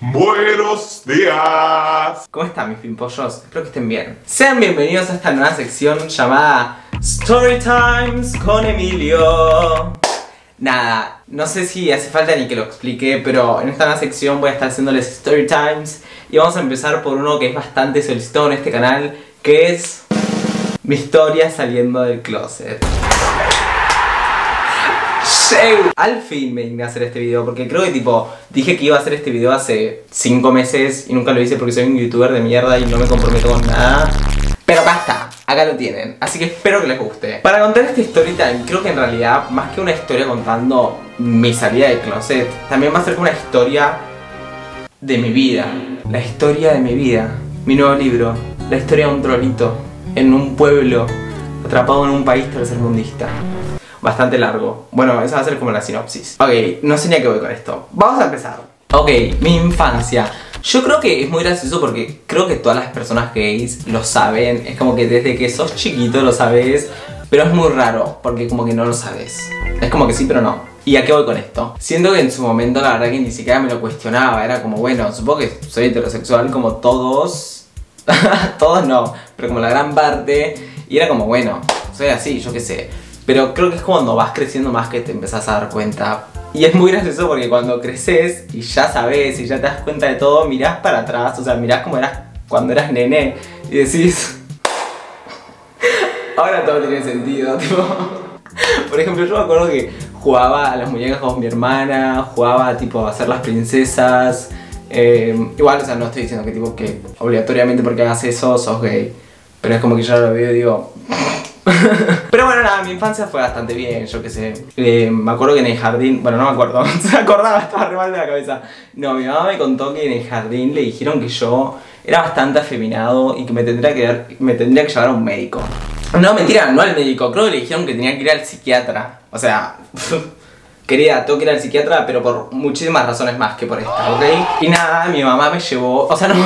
Buenos días. ¿Cómo están mis pimpollos? Espero que estén bien. Sean bienvenidos a esta nueva sección llamada Story Times con Emilio. Nada, no sé si hace falta ni que lo explique, pero en esta nueva sección voy a estar haciéndoles Story Times. Y vamos a empezar por uno que es bastante solicitado en este canal, que es mi historia saliendo del closet. Al fin me digné a hacer este video porque creo que dije que iba a hacer este video hace 5 meses y nunca lo hice porque soy un youtuber de mierda y no me comprometo con nada. Pero basta, acá lo tienen, así que espero que les guste. Para contar este story time, creo que en realidad, más que una historia contando mi salida del closet, también va a ser como una historia de mi vida. La historia de mi vida, mi nuevo libro, la historia de un trolito en un pueblo atrapado en un país tercermundista. Bastante largo. Bueno, esa va a ser como la sinopsis. Ok, no sé ni a qué voy con esto. Vamos a empezar. Ok, mi infancia. Yo creo que es muy gracioso porque creo que todas las personas gays lo saben. Es como que desde que sos chiquito lo sabes, pero es muy raro porque como que no lo sabes. Es como que sí, pero no. ¿Y a qué voy con esto? Siento que en su momento la verdad que ni siquiera me lo cuestionaba. Era como, bueno, supongo que soy heterosexual como todos. Todos no, pero como la gran parte. Y era como, bueno, soy así, yo qué sé. Pero creo que es cuando vas creciendo más que te empezás a dar cuenta. Y es muy gracioso porque cuando creces y ya sabes y ya te das cuenta de todo, mirás para atrás, o sea, mirás como eras cuando eras nené y decís... Ahora todo tiene sentido, tipo... Por ejemplo, yo me acuerdo que jugaba a las muñecas con mi hermana, jugaba tipo a hacer las princesas. Igual, o sea, no estoy diciendo que obligatoriamente porque hagas eso sos gay. Pero es como que yo lo veo y digo... Pero bueno, nada, mi infancia fue bastante bien, yo qué sé. Me acuerdo que en el jardín, bueno, no me acuerdo, se acordaba, estaba re mal de la cabeza. No, mi mamá me contó que en el jardín le dijeron que yo era bastante afeminado y que me tendría que llevar a un médico. No, mentira, no al médico, creo que le dijeron que tenía que ir al psiquiatra. O sea, querida, tengo que ir al psiquiatra, pero por muchísimas razones más que por esta, ¿ok? Y nada, mi mamá me llevó, o sea, no.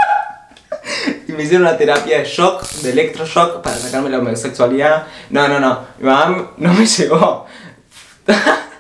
Y me hicieron una terapia de shock, de electroshock, para sacarme la homosexualidad. No, mi mamá no me llevó. ¿Te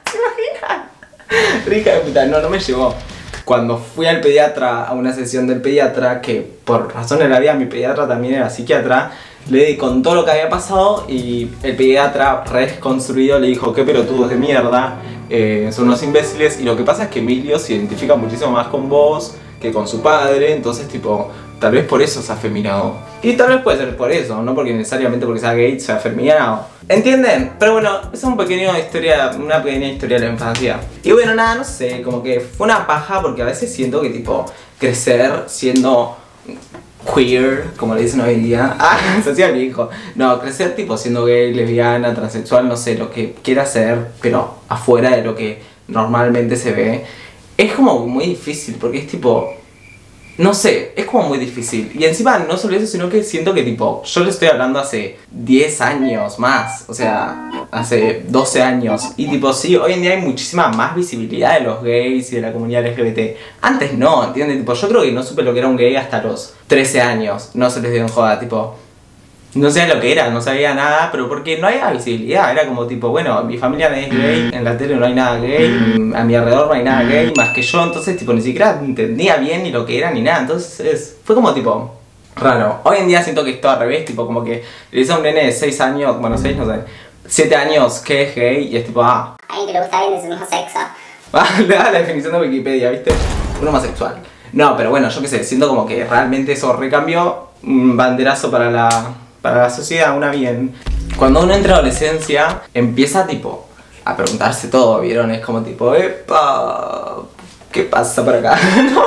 imaginas? Rica de puta, no me llevó. Cuando fui al pediatra, a una sesión del pediatra, que por razones de la vida mi pediatra también era psiquiatra, le contó lo que había pasado y el pediatra, re desconstruido, le dijo: qué pelotudos de mierda, son unos imbéciles. Y lo que pasa es que Emilio se identifica muchísimo más con vos que con su padre, entonces tipo... Tal vez por eso sea afeminado. Y tal vez puede ser por eso, no porque necesariamente porque sea gay sea afeminado. ¿Entienden? Pero bueno, esa es una pequeña historia de la infancia. Y bueno, nada, no sé, como que fue una paja porque a veces siento que tipo crecer siendo queer, como le dicen hoy en día. Se hacía mi hijo. No, crecer tipo siendo gay, lesbiana, transexual, no sé, lo que quiera ser, pero afuera de lo que normalmente se ve. Es como muy difícil porque es tipo... No sé, es como muy difícil. Y encima no solo eso, sino que siento que tipo, yo le estoy hablando hace 10 años más. O sea, hace 12 años. Y tipo, sí, hoy en día hay muchísima más visibilidad de los gays y de la comunidad LGBT. Antes no, ¿entiendes? Tipo, yo creo que no supe lo que era un gay hasta los 13 años. No se les dio en joda, tipo... No sabía lo que era, no sabía nada, pero porque no había visibilidad. Era como tipo, bueno, mi familia no es gay, en la tele no hay nada gay, a mi alrededor no hay nada gay más que yo. Entonces tipo ni siquiera entendía bien ni lo que era ni nada. Entonces fue como tipo raro. Hoy en día siento que es todo al revés, tipo como que le dice a un nene de 6 años, bueno 6 no sé, 7 años que es gay y es tipo a alguien que le gusta alguien de su mismo sexo. Le da la definición de Wikipedia, ¿viste? Un homosexual. No, pero bueno, yo qué sé, siento como que realmente eso recambió. Un banderazo para la sociedad, una bien. Cuando uno entra a adolescencia, empieza tipo a preguntarse todo, ¿vieron? Es como tipo, epa, ¿qué pasa por acá?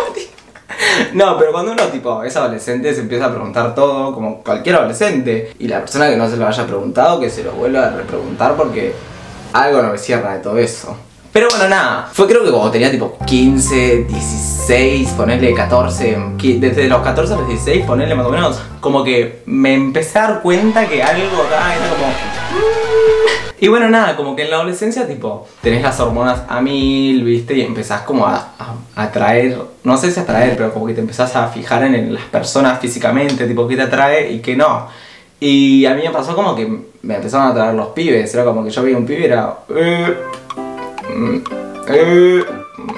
No, pero cuando uno tipo es adolescente se empieza a preguntar todo, como cualquier adolescente. Y la persona que no se lo haya preguntado, que se lo vuelva a repreguntar porque algo no me cierra de todo eso. Pero bueno, nada, fue creo que cuando tenía tipo 15, 16, ponerle 14, desde los 14 a los 16, ponerle más o menos, como que me empecé a dar cuenta que algo acá era como... Y bueno, nada, como que en la adolescencia tipo, tenés las hormonas a 1000, ¿viste? Y empezás como a atraer, no sé si atraer, pero como que te empezás a fijar en las personas físicamente, tipo qué te atrae y qué no. Y a mí me pasó como que me empezaron a atraer los pibes, era como que yo veía un pibe y era...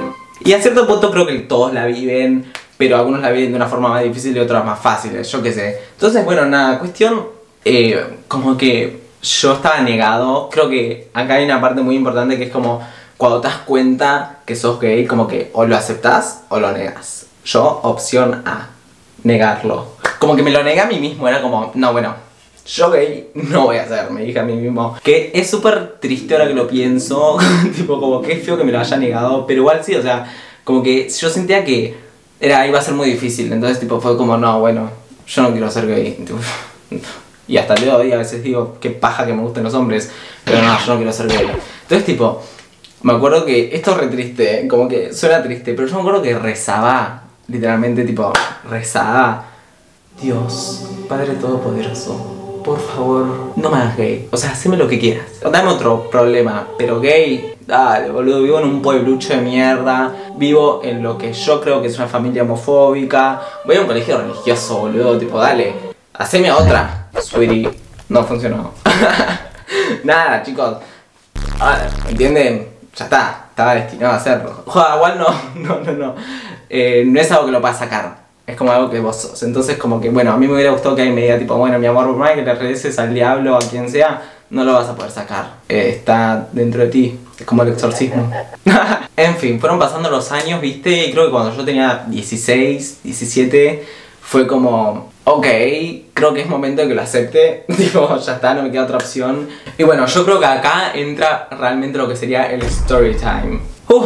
Y a cierto punto creo que todos la viven, pero algunos la viven de una forma más difícil y otras más fáciles, yo qué sé. Entonces, bueno, nada, cuestión, como que yo estaba negado. Creo que acá hay una parte muy importante que es como cuando te das cuenta que sos gay, como que o lo aceptás o lo negas. Yo, opción A, negarlo. Como que me lo negué a mí mismo, era como, no, bueno, yo gay no voy a ser, me dije a mí mismo. Que es súper triste ahora que lo pienso, tipo como que es feo que me lo haya negado, pero igual sí, o sea, como que yo sentía que iba a ser muy difícil, entonces tipo fue como, no, bueno, yo no quiero ser gay. Tipo, y hasta el día de hoy a veces digo, qué paja que me gusten los hombres, pero no, yo no quiero ser gay. Entonces tipo, me acuerdo que, esto es re triste, como que suena triste, pero yo me acuerdo que rezaba, literalmente tipo, rezaba, Dios, Padre Todopoderoso, por favor, no me hagas gay. O sea, haceme lo que quieras. Dame otro problema, pero gay, dale, boludo. Vivo en un pueblucho de mierda. Vivo en lo que yo creo que es una familia homofóbica. Voy a un colegio religioso, boludo. Tipo, dale, haceme otra. Sweetie, no funcionó. Nada, chicos. ¿Entienden? Ya está. Estaba destinado a hacerlo. Joder, igual no. No es algo que lo puedas sacar. Es como algo que vos sos. Entonces como que, bueno, a mí me hubiera gustado que alguien me diga tipo, bueno, mi amor, por más que le redeces al diablo o a quien sea, no lo vas a poder sacar. Está dentro de ti. Es como el exorcismo. En fin, fueron pasando los años, ¿viste? Y creo que cuando yo tenía 16, 17, fue como, ok, creo que es momento de que lo acepte. Tipo, ya está, no me queda otra opción. Y bueno, yo creo que acá entra realmente lo que sería el story time.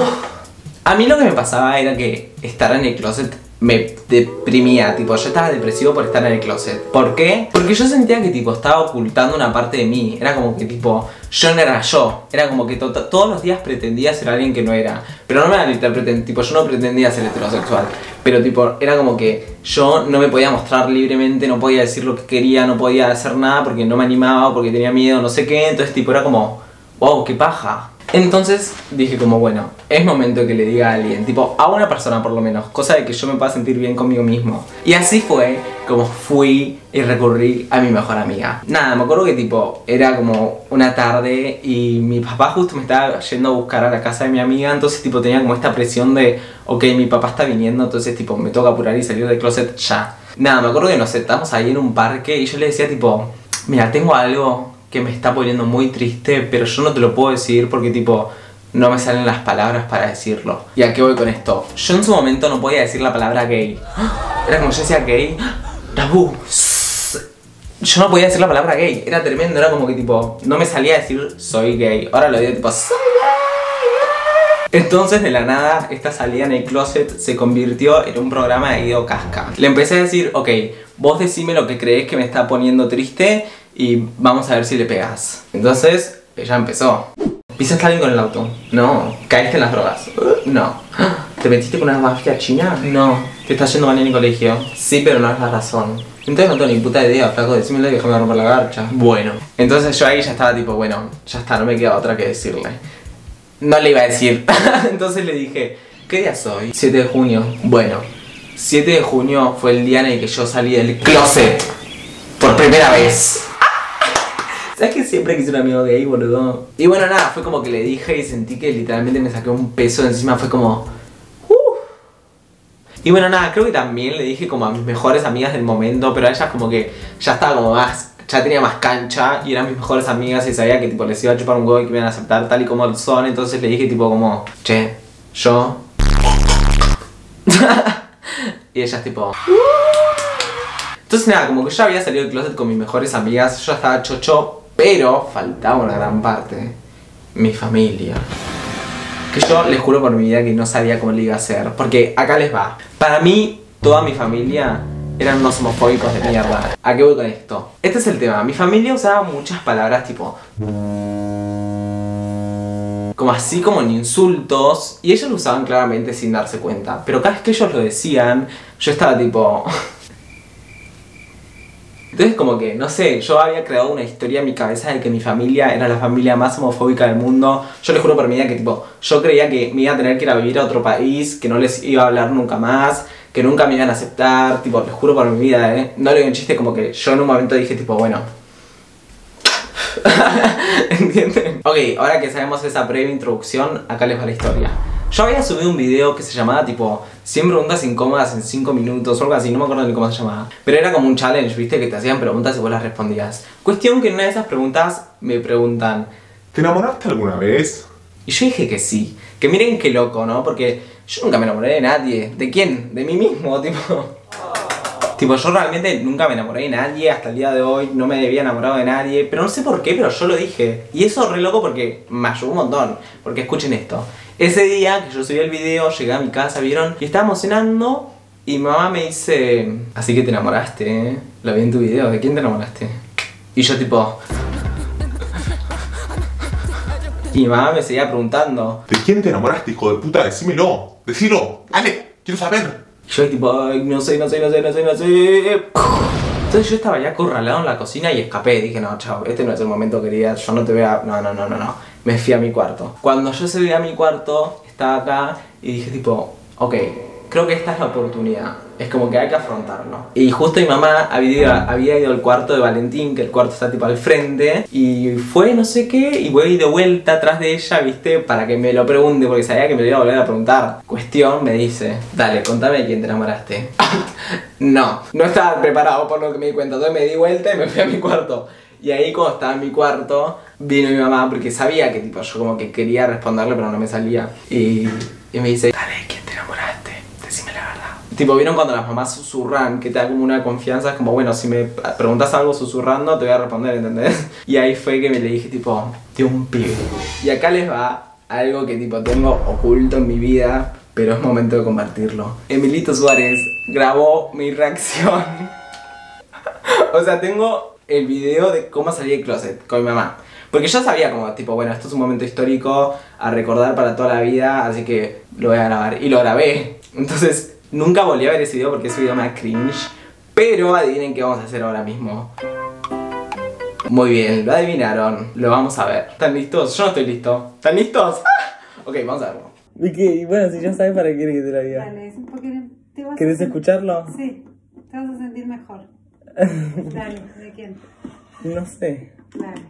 A mí lo que me pasaba era que estar en el closet me deprimía, tipo, yo estaba depresivo por estar en el closet. ¿Por qué? Porque yo sentía que tipo estaba ocultando una parte de mí. Era como que tipo, yo no era yo. Era como que todos los días pretendía ser alguien que no era. Pero no me malinterpreten, tipo, yo no pretendía ser heterosexual. Pero tipo, era como que yo no me podía mostrar libremente, no podía decir lo que quería, no podía hacer nada porque no me animaba, porque tenía miedo, no sé qué. Entonces tipo, era como, wow, qué paja. Entonces dije como, bueno, es momento que le diga a alguien, tipo, a una persona por lo menos, cosa de que yo me pueda sentir bien conmigo mismo. Y así fue como fui y recurrí a mi mejor amiga. Nada, me acuerdo que tipo, era como una tarde y mi papá justo me estaba yendo a buscar a la casa de mi amiga. Entonces tipo tenía como esta presión de, ok, mi papá está viniendo, entonces tipo me toca apurar y salir del closet ya. Nada, me acuerdo que nos sentamos ahí en un parque y yo le decía tipo, mira, tengo algo que me está poniendo muy triste, pero yo no te lo puedo decir porque tipo no me salen las palabras para decirlo. ¿Y a qué voy con esto? Yo en su momento no podía decir la palabra gay. Era como yo decía gay, tabú. Yo no podía decir la palabra gay, era tremendo, era como que tipo no me salía a decir soy gay. Ahora lo digo tipo soy gay. Entonces de la nada esta salida en el closet se convirtió en un programa de Guido Casca. Le empecé a decir, ok, vos decime lo que crees que me está poniendo triste y vamos a ver si le pegas. Entonces, ella empezó. ¿Pisaste a alguien con el auto? No. ¿Caíste en las drogas? No. ¿Te metiste con una mafia china? No. ¿Te estás yendo mal en el colegio? Sí, pero no es la razón. Entonces no tengo ni puta idea, flaco, decímelo y déjame romper la garcha. Bueno. Entonces yo ahí ya estaba tipo, bueno, ya está, no me queda otra que decirle. No le iba a decir. Entonces le dije, ¿qué día soy? 7 de junio. Bueno, 7 de junio fue el día en el que yo salí del closet. Por primera vez. ¿Sabes que siempre quise un amigo gay, boludo? Y bueno, nada, fue como que le dije y sentí que literalmente me saqué un peso de encima, fue como... Y bueno, nada, creo que también le dije como a mis mejores amigas del momento, pero a ellas como que ya estaba como más... Ya tenía más cancha y eran mis mejores amigas y sabía que tipo les iba a chupar un huevo y que me iban a aceptar tal y como son. Entonces le dije tipo como, che, yo... Y ellas tipo... Entonces nada, como que yo había salido del closet con mis mejores amigas, yo estaba chocho, pero faltaba una gran parte. Mi familia. Que yo les juro por mi vida que no sabía cómo le iba a hacer. Porque acá les va. Para mí, toda mi familia eran unos homofóbicos de mierda. ¿A qué voy con esto? Este es el tema. Mi familia usaba muchas palabras tipo... como así como en insultos. Y ellos lo usaban claramente sin darse cuenta. Pero cada vez que ellos lo decían, yo estaba tipo... Entonces como que, no sé, yo había creado una historia en mi cabeza de que mi familia era la familia más homofóbica del mundo. Yo les juro por mi vida que tipo, yo creía que me iba a tener que ir a vivir a otro país, que no les iba a hablar nunca más, que nunca me iban a aceptar, tipo, les juro por mi vida, No le digo un chiste, como que yo en un momento dije tipo, bueno... ¿Entienden? Ok, ahora que sabemos esa breve introducción, acá les va la historia. Yo había subido un video que se llamaba tipo 100 preguntas incómodas en 5 minutos o algo así, no me acuerdo ni cómo se llamaba. Pero era como un challenge, viste, que te hacían preguntas y vos las respondías. Cuestión que en una de esas preguntas me preguntan: ¿te enamoraste alguna vez? y yo dije que sí. Que miren qué loco, ¿no? Porque yo nunca me enamoré de nadie. ¿De quién? De mí mismo, tipo. Tipo, yo realmente nunca me enamoré de nadie hasta el día de hoy, no me había enamorado de nadie, pero no sé por qué, pero yo lo dije. Y eso es re loco porque me ayudó un montón, porque escuchen esto. Ese día que yo subí el video, llegué a mi casa, ¿vieron? Y estábamos cenando y mi mamá me dice: así que te enamoraste, ¿eh? Lo vi en tu video, ¿de quién te enamoraste? Y yo tipo... Y mi mamá me seguía preguntando: ¿de quién te enamoraste, hijo de puta? Decímelo, decilo, dale, quiero saber. Y yo tipo, ay, no sé. Entonces yo estaba ya acorralado en la cocina y escapé. Dije, no, chao, este no es el momento, querida, yo no te voy a... No. Me fui a mi cuarto. Cuando yo subí a mi cuarto, estaba acá y dije tipo, ok, creo que esta es la oportunidad. Es como que hay que afrontarlo. Y justo mi mamá había ido al cuarto de Valentín, que el cuarto está tipo al frente, y fue no sé qué, y voy de vuelta atrás de ella, viste, para que me lo pregunte, porque sabía que me lo iba a volver a preguntar. Cuestión, me dice: dale, contame de quién te enamoraste. No estaba preparado por lo que me di cuenta, entonces me di vuelta y me fui a mi cuarto. Y ahí cuando estaba en mi cuarto, vino mi mamá, porque sabía que tipo yo como que quería responderle, pero no me salía. Y me dice: dale, ¿quién te enamoraste? Decime la verdad. Tipo, ¿vieron cuando las mamás susurran? Que te da como una confianza, es como, bueno, si me preguntas algo susurrando, te voy a responder, ¿entendés? Y ahí fue que me le dije tipo, de un pibe. Y acá les va algo que tipo tengo oculto en mi vida, pero es momento de compartirlo. Emilito Suárez grabó mi reacción. O sea, tengo el video de cómo salí del closet con mi mamá. Porque yo sabía como, tipo, bueno, esto es un momento histórico a recordar para toda la vida, así que lo voy a grabar. Y lo grabé. Entonces, nunca volví a ver ese video porque ese video me da cringe. Pero adivinen qué vamos a hacer ahora mismo. Muy bien, lo adivinaron. Lo vamos a ver. ¿Están listos? Yo no estoy listo. ¿Están listos? Ok, vamos a verlo. Y bueno, si ya sabes para qué quieres que te lo diga. Dale, porque te vas ¿Querés escucharlo? Sí, te vas a sentir mejor. Dale, ¿de quién? No sé. Dale.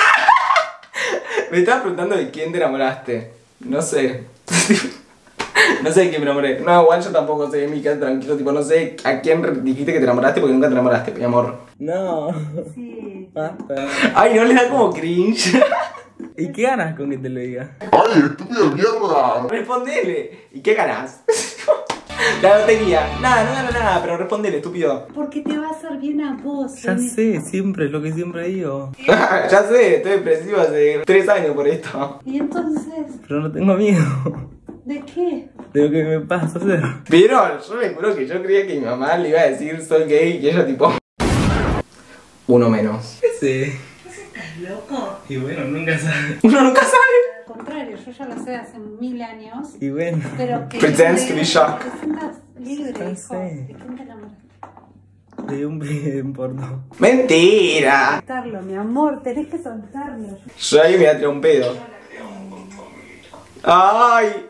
Me estabas preguntando de quién te enamoraste. No sé. No sé de quién me enamoré. No, igual yo tampoco sé, Mica, tranquilo. Tipo, no sé a quién dijiste que te enamoraste porque nunca te enamoraste, mi amor. No. Sí. Ay, no le da como cringe. ¿Y qué ganas con que te lo diga? ¡Ay, estúpido mierda! Respondele. ¿Y qué ganas? La lotería. Nada, no gano nada, pero respondele, estúpido. Porque te va a hacer bien a vos. Ya sé, siempre es lo que siempre digo. Ya sé, estoy depresivo hace 3 años por esto. ¿Y entonces? Pero no tengo miedo ¿De qué? de lo que me pasa a hacer. ¿Vieron? Yo me juro que yo creía que mi mamá le iba a decir soy gay y ella tipo... Uno menos. ¿Estás loco? Y bueno, nunca sabe. Uno nunca sabe. Al contrario, yo ya lo sé hace 1000 años. Y bueno. Pero que Pretends to be shocked. Te sientas libre, Ya hijo. sé. ¿De quién te enamoraste? De un bien porno. ¡Mentira! Soltarlo, mi amor, tenés que soltarlo. Yo ahí me voy a tirar un pedo. ¡Ay!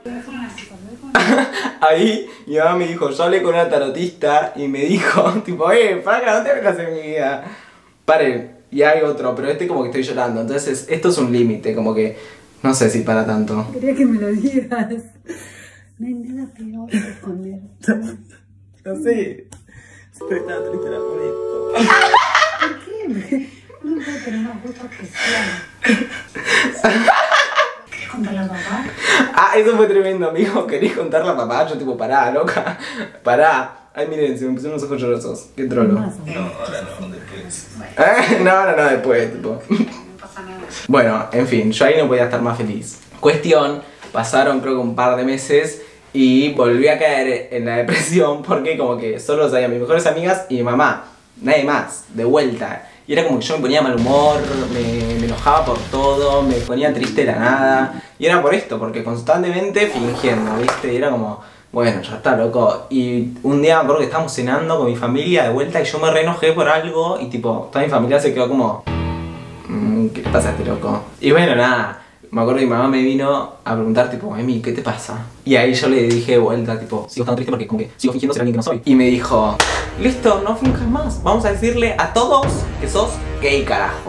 Ahí mi mamá me dijo, yo hablé con una tarotista y me dijo, tipo, para, no te metas en mi vida. Paren, y hay otro, pero este como que estoy llorando, entonces esto es un límite, como que no sé si para tanto. Quería que me lo digas. No hay nada peor que esconder. No sé, estoy tan triste por esto. ¿Por qué? No puedo tener una voz especial. ¿Querés contarle a papá? Ah, eso fue tremendo, amigo. ¿Querés contarle a papá? Yo tipo, pará, loca. Pará. Ay, miren, se me pusieron los ojos llorosos. Qué trolo. No, ahora no, después. No, después, tipo. no pasa nada. Bueno, en fin, yo ahí no podía estar más feliz. Cuestión, pasaron creo que un par de meses y volví a caer en la depresión porque como que solo sabía mis mejores amigas y mi mamá. Nadie más, de vuelta. Y era como que yo me ponía mal humor, me enojaba por todo, me ponía triste de la nada. Y era por esto, porque constantemente fingiendo, ¿viste? Y era como, bueno, ya está, loco. Y un día me acuerdo que estábamos cenando con mi familia de vuelta y yo me re enojé por algo y tipo, toda mi familia se quedó como, ¿qué le pasa a este loco? Y bueno, nada, me acuerdo que mi mamá me vino a preguntar tipo, Emi, ¿qué te pasa? Y ahí yo le dije de vuelta, tipo, sigo estando triste porque como que sigo fingiendo ser alguien que no soy. Y me dijo, listo, no finjas más, vamos a decirle a todos que sos gay, carajo.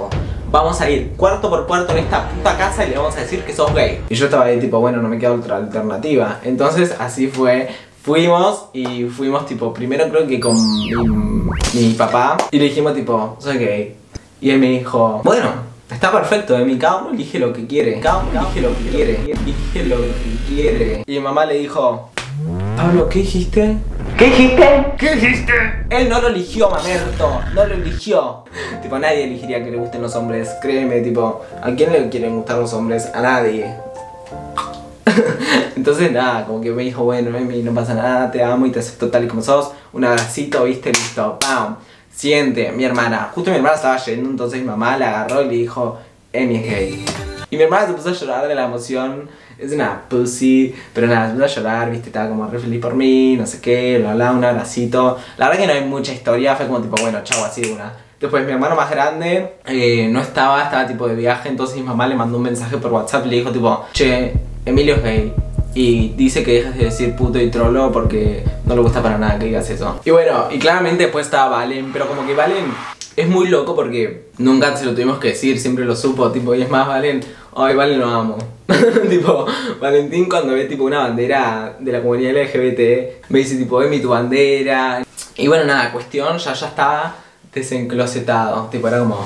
vamos a ir cuarto por cuarto en esta puta casa y le vamos a decir que sos gay. Y yo estaba ahí tipo, bueno, no me queda otra alternativa. Entonces así fue. Fuimos tipo, primero creo que con mi papá. Y le dijimos tipo, soy gay. Y él me dijo, bueno, está perfecto, cada uno elige lo que quiere. Cada uno elige lo que quiere. Elige lo que quiere. Y mi mamá le dijo, Pablo, ¿qué dijiste? ¿Qué dijiste? ¿Qué dijiste? Él no lo eligió, mamerto. No lo eligió. Tipo, nadie elegiría que le gusten los hombres. Créeme, tipo, ¿a quién le quieren gustar los hombres? A nadie. Entonces nada, como que me dijo, bueno, Emi, no pasa nada, te amo y te acepto tal y como sos. Un abracito, viste, listo, ¡pam! Siguiente, mi hermana. Justo mi hermana estaba yendo, entonces mi mamá la agarró y le dijo, Emi es gay. Y mi hermana se puso a llorar de la emoción. Es una pussy, pero nada, se puso a llorar, viste, estaba como re feliz por mí, no sé qué, bla bla, un abracito. La verdad que no hay mucha historia, fue como tipo, bueno, chau, así de una. Después mi hermano más grande no estaba tipo de viaje, entonces mi mamá le mandó un mensaje por WhatsApp y le dijo tipo, che, Emilio es gay y dice que dejes de decir puto y trolo porque no le gusta para nada que digas eso. Y bueno, y claramente después estaba Valen, pero como que Valen es muy loco porque nunca se lo tuvimos que decir, siempre lo supo, tipo, y es más, Valen, ay, Valen lo amo. Tipo, Valentín cuando ve tipo una bandera de la comunidad LGBT, me dice tipo, Emi, tu bandera. Y bueno, nada, cuestión, ya estaba desenclosetado, tipo, era como,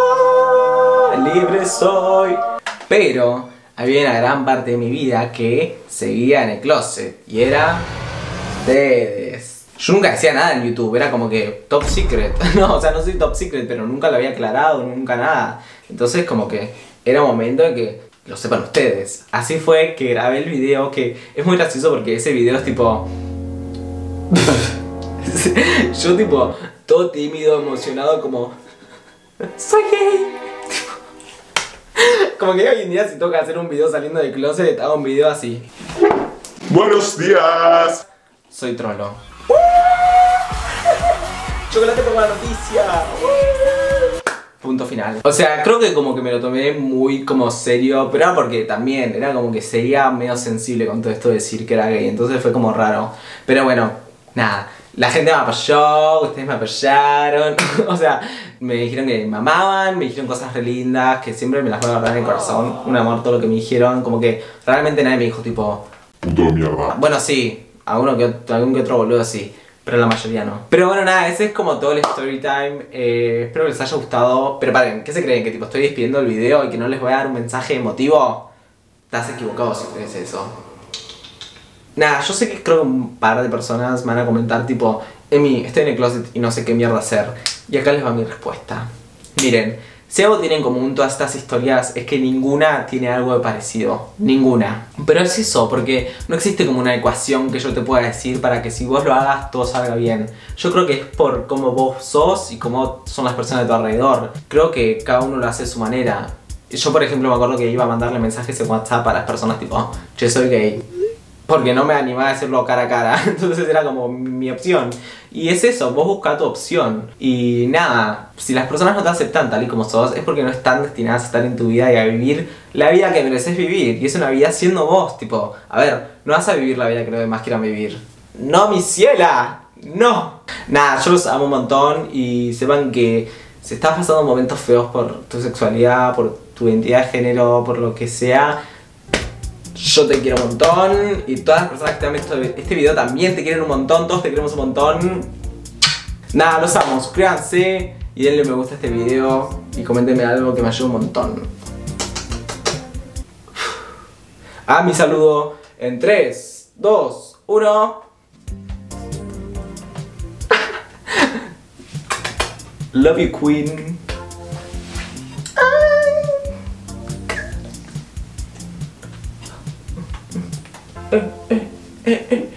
libre soy. Pero había una gran parte de mi vida que seguía en el closet y era ustedes. Yo nunca decía nada en YouTube, era como que top secret. No, o sea, no soy top secret, pero nunca lo había aclarado, nunca nada. Entonces como que era momento de que lo sepan ustedes. Así fue que grabé el video, que es muy gracioso porque ese video es tipo... yo tipo, todo tímido, emocionado, como... soy gay. Como que hoy en día si toca hacer un video saliendo del closet, hago un video así. Buenos días. Soy trolo. Chocolate por la noticia. Punto final. O sea, creo que como que me lo tomé muy como serio, pero era porque también era como que seguía medio sensible con todo esto de decir que era gay, entonces fue como raro. Pero bueno, nada. La gente me apoyó, ustedes me apoyaron. O sea, me dijeron que me amaban, me dijeron cosas re lindas, que siempre me las voy a guardar en el corazón. Un amor todo lo que me dijeron, como que realmente nadie me dijo tipo... puto de mierda. Bueno, sí, algún que otro boludo sí, pero la mayoría no. Pero bueno, nada, ese es como todo el story time. Espero que les haya gustado. Pero paren, ¿qué se creen? ¿Que tipo estoy despidiendo el video y que no les voy a dar un mensaje emotivo? Estás equivocado si crees eso. Nada, yo sé que creo que un par de personas me van a comentar tipo, Emi, estoy en el closet y no sé qué mierda hacer. Y acá les va mi respuesta. Miren, si algo tiene en común todas estas historias es que ninguna tiene algo de parecido. Ninguna. Pero es eso, porque no existe como una ecuación que yo te pueda decir para que si vos lo hagas todo salga bien. Yo creo que es por cómo vos sos y cómo son las personas de tu alrededor. Creo que cada uno lo hace a su manera. Yo por ejemplo me acuerdo que iba a mandarle mensajes en WhatsApp a las personas tipo, che, soy gay. Porque no me animaba a decirlo cara a cara. Entonces era como mi opción. Y es eso, vos buscá tu opción. Y nada, si las personas no te aceptan tal y como sos, es porque no están destinadas a estar en tu vida y a vivir la vida que mereces vivir. Y es una vida siendo vos, tipo, a ver, no vas a vivir la vida que los demás quieran vivir. ¡No, mi ciela! ¡No! Nada, yo los amo un montón y sepan que si estás pasando momentos feos por tu sexualidad, por tu identidad de género, por lo que sea, yo te quiero un montón y todas las personas que están viendo este video también te quieren un montón, todos te queremos un montón. Nada, los amo, suscríbanse y denle me gusta a este video y coméntenme algo que me ayude un montón. Mi saludo en 3, 2, 1. Love you, queen. Eh.